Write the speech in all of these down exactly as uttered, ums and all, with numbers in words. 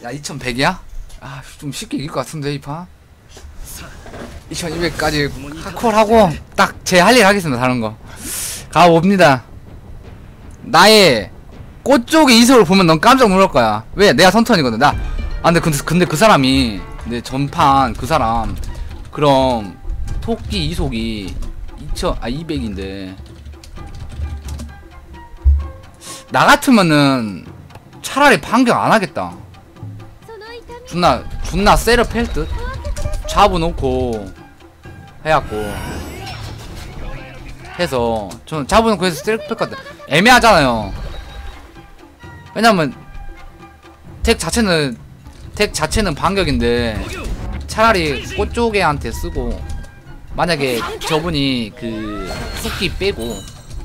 야 이천백이야? 아 좀 쉽게 이길 것 같은데 이 판. 이천이백까지 하콜하고 딱 제 할 일 하겠습니다. 다른 거 가봅니다. 나의 꽃 쪽의 이속을 보면 넌 깜짝 놀랄 거야. 왜? 내가 선턴이거든. 나. 아 근데 근데, 근데 그 사람이 근데 전판 그 사람 그럼 토끼 이속이 이천 아 이백인데 나 같으면은 차라리 반격 안 하겠다. 존나 존나 세르 팰 듯. 잡아놓고 해갖고 해서 저는 잡아놓고 해서 세르 팰 것 같아. 애매하잖아요. 왜냐면 덱 자체는 덱 자체는 반격인데 차라리 꽃 쪽에한테 쓰고 만약에 저분이 그 토끼 빼고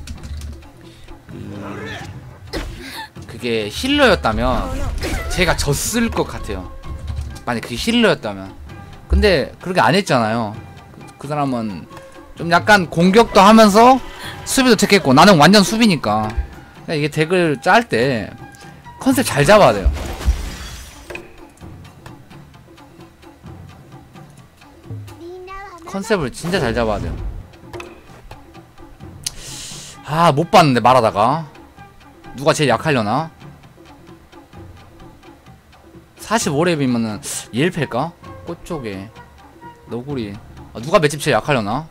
그 그게 힐러였다면 제가 졌을 것 같아요. 만약 그게 힐러였다면. 근데 그렇게 안 했잖아요. 그, 그 사람은 좀 약간 공격도 하면서 수비도 택했고 나는 완전 수비니까. 그러니까 이게 덱을 짤 때 컨셉 잘 잡아야 돼요. 컨셉을 진짜 잘 잡아야 돼요. 아, 못 봤는데 말하다가 누가 제일 약하려나? 사십오 렙이면은 일 팰까? 꽃 쪽에 너구리. 아, 누가 맷집 제일 약하려나?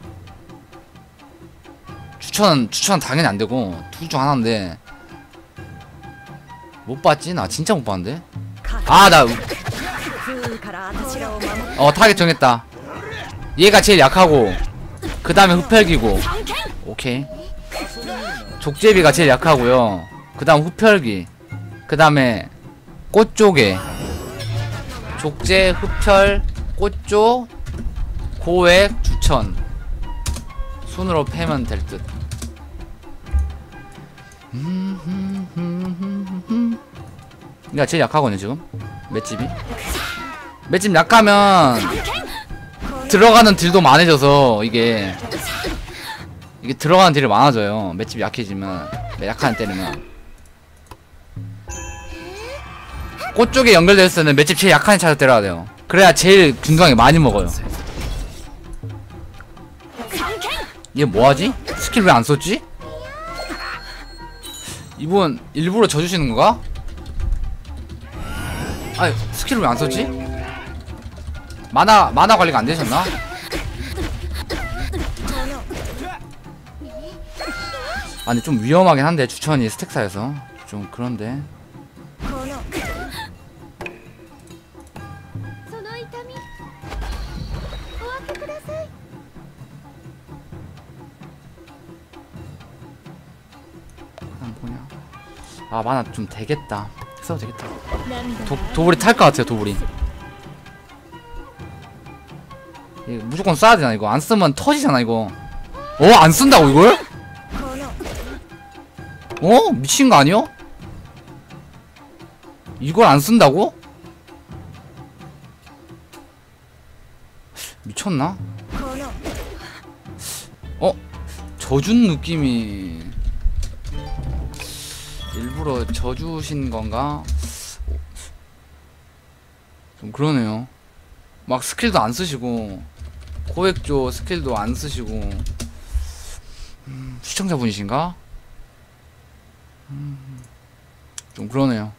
추천 추천 당연히 안 되고 둘 중 하나인데 못 봤지? 나 진짜 못 봤는데. 아, 나 어 타겟 정했다. 얘가 제일 약하고 그 다음에 흡혈기고. 오케이. 족제비가 제일 약하고요. 그 다음 흡혈기. 그 다음에 꽃쪽에 족제, 흡혈, 꽃쪽, 고액, 주천 순으로 패면 될 듯. 그니까 제일 약하거든요 지금 맷집이. 맷집 약하면 들어가는 딜도 많아져서 이게 이게 들어가는 딜이 많아져요. 맷집이 약해지면 약한 때리면. 꽃 쪽에 연결됐을 때는 맷집 제일 약한 애 찾아 때려야 돼요. 그래야 제일 균등하게 많이 먹어요. 얘 뭐하지? 스킬 왜 안 썼지? 이분 일부러 져주시는 건가? 아니 스킬을 왜 안 썼지? 만화 만화 관리가 안 되셨나? 아니 좀 위험하긴 한데 추천이 스택사여서 좀 그런데. 뭐냐? 아 만화 좀 되겠다. 써도 되겠다. 도, 도불이 탈 것 같아요. 도불이. 이거 무조건 써야 되나 이거? 안 쓰면 터지잖아 이거. 어? 안 쓴다고 이걸? 어? 미친 거 아니야? 이걸 안 쓴다고? 미쳤나? 어? 져준 느낌이 일부러 져주신 건가? 좀 그러네요. 막 스킬도 안 쓰시고 고액조 스킬도 안 쓰시고. 음, 시청자분이신가? 음, 좀 그러네요.